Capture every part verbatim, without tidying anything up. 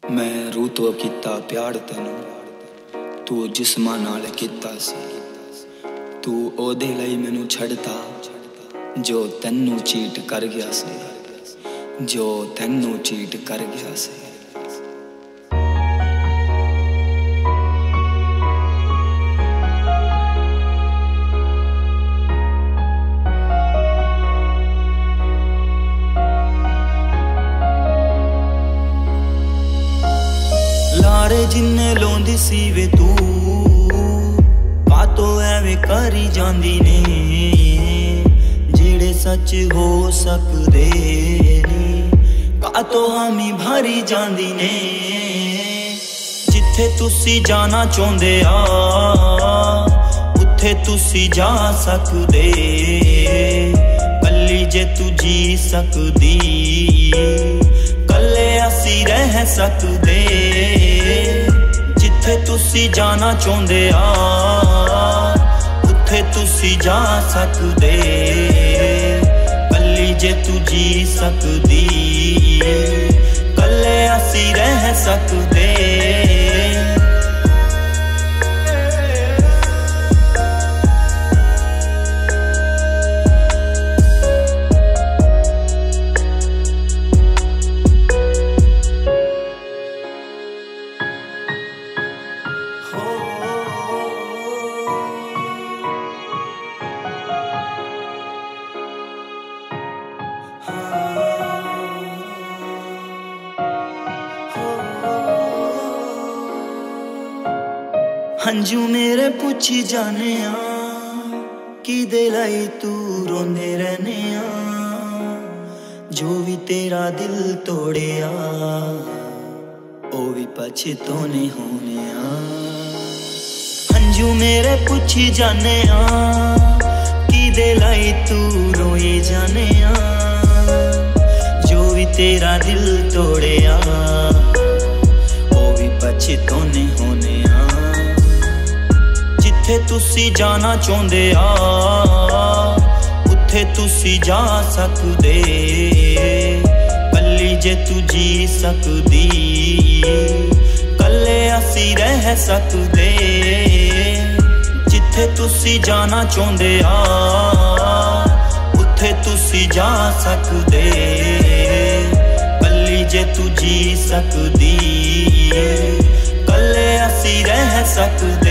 मैं रूह तो कीता प्यार तेनू, तू जिस्मां नाल कीता सी। तू ओदे लई मैनू छड़ता जो तैनू चीट कर गया सी, जो तैनू चीट कर गया सी। लारे जिन्ने लोंदी सी वे तू कातो एवें करी जांदी ने, जेड़े सच हो सकदे नी कातो हामी भरी जांदी ने। जिथे तुसी जाना चाहुंदे आ उत्थे तुसी जा सकदे, कल्ली जे तू जी सकदी कल्ले असी रह सकदे। जिथे तुसी जाना चाहुंदे आ उत्थे तुसी जा सकदे, कल्ली जे तू जी सकदी कल्ले असी रह सकदे। हंजू मेरे पुछी जाने आ कि दे लाई तू रोंदे रहने आ, जो भी तेरा दिल तोड़े आ ओ भी पछतोने होने आ। हंजू मेरे पुछी जाने आ कि दे लाई तू रोए जाने आ, जो भी तेरा दिल तोड़े आ ओ भी पछतोने होने आ। जिथे तुसी जाना चाहुंदे आ उत्थे तुसी जा सकदे, कल्ली जे तू जी सकदी कल्ले असी रह सकदे। जिथे तुसी जाना चाहुंदे आ उत्थे तुसी जा सकदे, कल्ली जे तू जी सकदी कल्ले असी रह सकदे।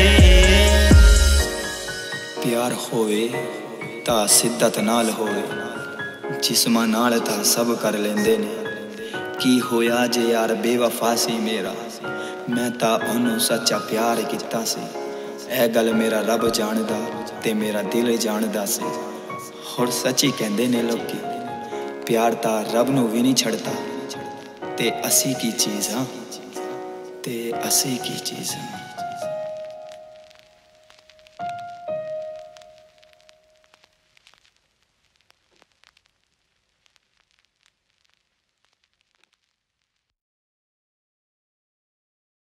प्यार होवे ता सिद्दत नाल होवे, जिस्मां नाल ता सब कर लेंदे ने। की होया जे यार बेवफा सी मेरा, मैं ता ओनू सच्चा प्यार कीता सी। ऐ गल मेरा रब जानदा ते मेरा दिल जानदा सी। होर सच्ची कहंदे ने लोकी प्यार ता रब नू भी नहीं छड़ता, ते असी की चीज़ हाँ ते असी की चीज़ हाँ।